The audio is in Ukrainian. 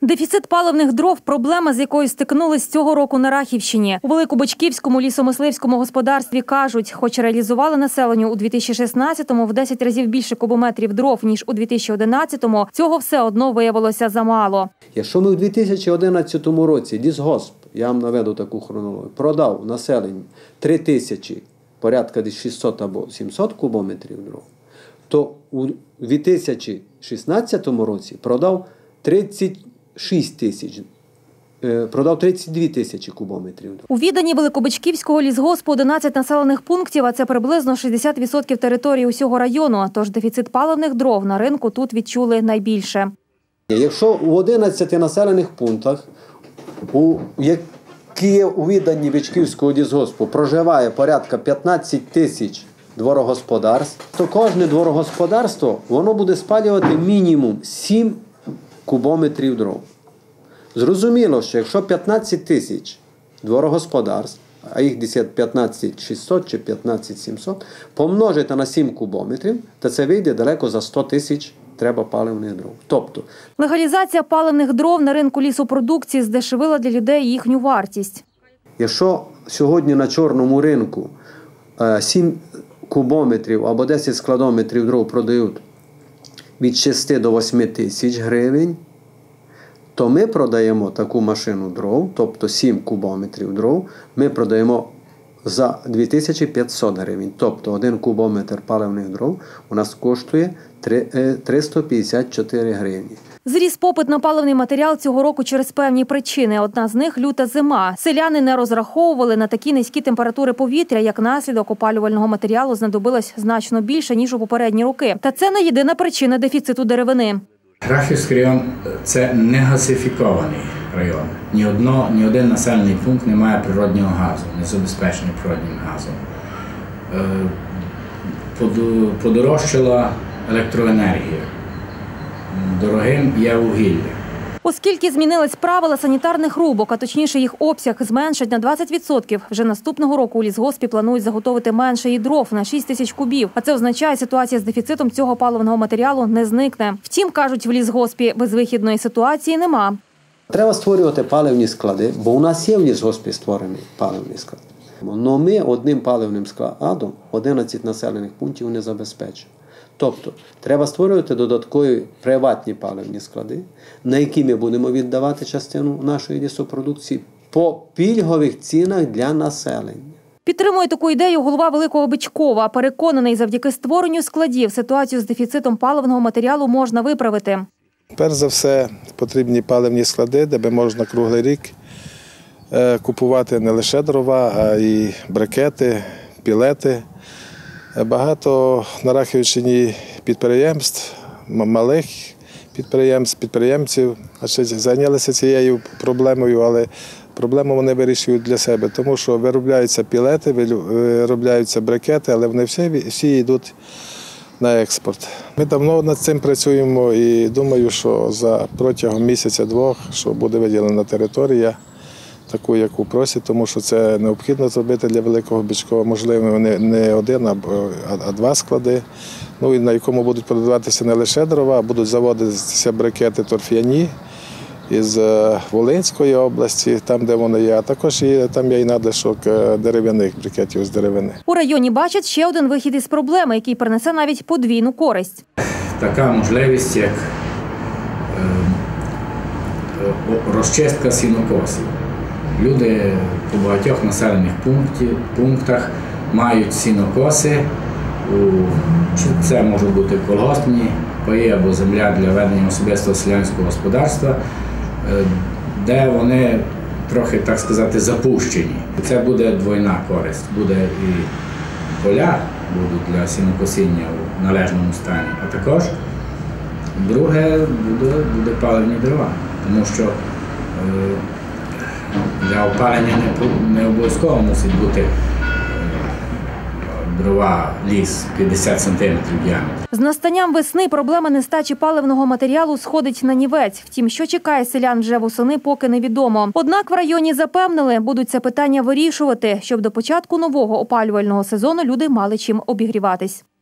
Дефіцит паливних дров – проблема, з якою стикнулись цього року на Рахівщині. У Великобочківському лісомисливському господарстві кажуть, хоч реалізували населенню у 2016-му в 10 разів більше кубометрів дров, ніж у 2011-му, цього все одно виявилося замало. Якщо ми у 2011 році лісгосп, я вам наведу таку хронологію, продав населенню 3 тисячі, порядка десь 600 або 700 кубометрів дров, то у 2016 році продав 32 тисячі кубометрів. У віданні Великобочківського лісгоспу 11 населених пунктів, а це приблизно 60% території усього району. Тож дефіцит паливних дров на ринку тут відчули найбільше. Якщо у 11 населених пунктах, які є у віданні Бичківського лісгоспу, проживає порядка 15 тисяч дворогосподарств, то кожне дворогосподарство воно буде спалювати мінімум 7 кубометрів дров. Зрозуміло, що якщо 15 тисяч дворогосподарств, а їх десь 15 600 чи 15 700, помножити на 7 кубометрів, то це вийде далеко за 100 тисяч треба паливних дров. Тобто легалізація паливних дров на ринку лісопродукції здешевила для людей їхню вартість. Якщо сьогодні на чорному ринку 7 кубометрів або 10 складометрів дров продають від 6 до 8 тисяч гривень, то ми продаємо таку машину дров, тобто 7 кубометрів дров, ми продаємо за 2500 гривень. Тобто 1 кубометр паливних дров у нас коштує 354 гривні. Зріс попит на паливний матеріал цього року через певні причини. Одна з них – люта зима. Селяни не розраховували на такі низькі температури повітря, як наслідок опалювального матеріалу знадобилось значно більше, ніж у попередні роки. Та це не єдина причина дефіциту деревини. Рахівський район – це не газифікований район. Ні один населений пункт не має природнього газу, не забезпечений природним газом. Подорожчала електроенергія. Дорогим є вугілля. Оскільки змінились правила санітарних рубок, а точніше їх обсяг зменшать на 20%, вже наступного року у лісгоспі планують заготовити менше і дров на 6 тисяч кубів. А це означає, ситуація з дефіцитом цього паливного матеріалу не зникне. Втім, кажуть в лісгоспі, безвихідної ситуації нема. Треба створювати паливні склади, бо у нас є в лісгоспі створений паливний склад. Но ми одним паливним складом 11 населених пунктів не забезпечуємо. Тобто, треба створювати додаткові приватні паливні склади, на які ми будемо віддавати частину нашої лісопродукції по пільгових цінах для населення. Підтримує таку ідею голова Великого Бичкова. Переконаний, завдяки створенню складів ситуацію з дефіцитом паливного матеріалу можна виправити. Перш за все, потрібні паливні склади, де можна круглий рік купувати не лише дрова, а й брикети, пілети. Багато на Рахівщині підприємств, малих підприємців зайнялися цією проблемою, але проблему вони вирішують для себе, тому що виробляються пілети, виробляються брикети, але вони всі йдуть на експорт. Ми давно над цим працюємо і думаю, що протягом місяця-двох, що буде виділена територія, таку, яку просять, тому що це необхідно зробити для Великого Бичкова. Можливо, не один, а 2 склади, і на якому будуть продаватися не лише дрова, а будуть заводитися брикети торф'яні із Волинської області, там, де вони є, а також там є і надлишок дерев'яних брикетів з деревини. У районі бачать ще один вихід із проблеми, який принесе навіть подвійну користь. Така можливість, як розчистка сінокосів. Люди по багатьох населених пунктах мають сінокоси, це можуть бути колгоспні паї або земля для ведення особистого селянського господарства, де вони трохи, так сказати, запущені. Це буде двойна користь. Буде і поля будуть для сінокосіння у належному стані, а також друге буде паливні дрова, тому що для опалення не обов'язково мусить бути дрова, ліс 50 см діаметру. З настанням весни проблема нестачі паливного матеріалу сходить на нівець. Втім, що чекає селян вже восени, поки невідомо. Однак в районі запевнили, будуть це питання вирішувати, щоб до початку нового опалювального сезону люди мали чим обігріватись.